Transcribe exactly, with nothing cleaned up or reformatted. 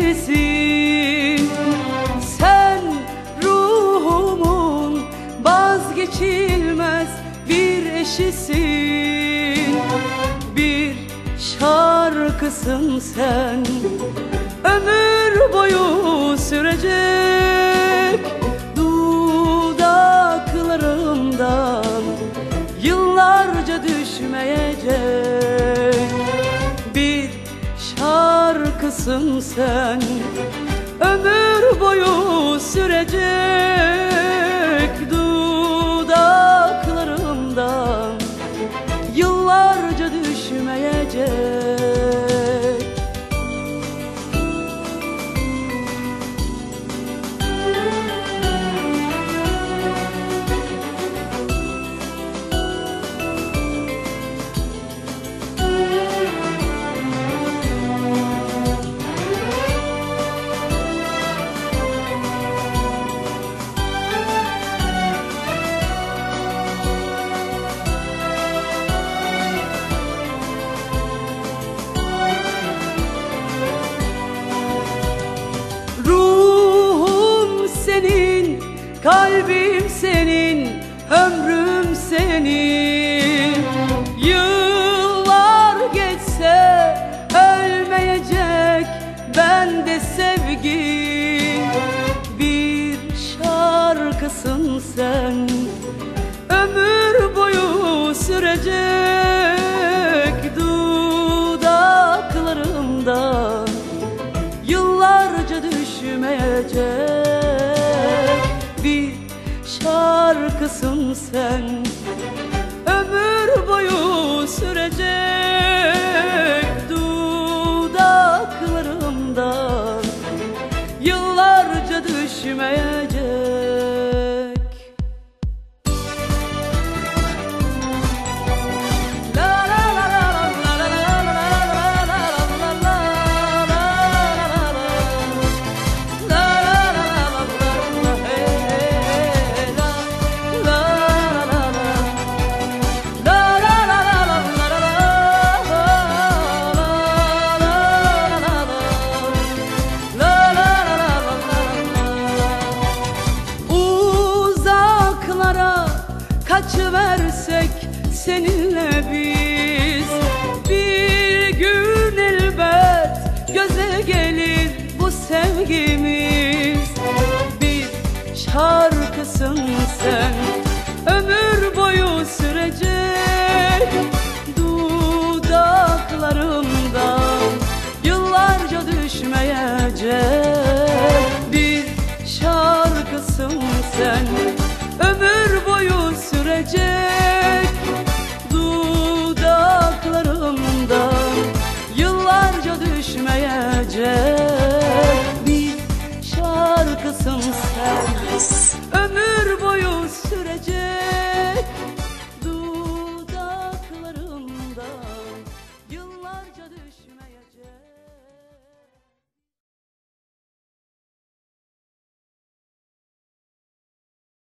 birisin. Sen ruhumun vazgeçilmez bir eşisin. Bir şarkısın sen, ömür boyu sürecek. Dudaklarımdan yıllarca düşmeyecek. Bir şarkısın sen, ömür boyu sürecek. Dudaklarımdan yıllarca düşmeyecek. Kalbim senin, ömrüm senin. Yıllar geçse ölmeyecek bende sevgin. Bir şarkısın sen, ömür boyu sürecek. Dudaklarımdan yıllarca düşmeyecek. Bir şarkısın sen, ömür boyu sürecek. Dudaklarımdan yıllarca düşmeyecek. Kaçıversek seninle biz, bir gün elbet göze gelir bu sevgimiz. Bir şarkısın sen, ömür boyu sürecek. Dudaklarımdan yıllarca düşmeyecek. Bir şarkısın sen, ömür boyu sürecek. Dudaklarımdan yıllarca düşmeyecek. Bir şarkısın sen, ömür boyu sürecek.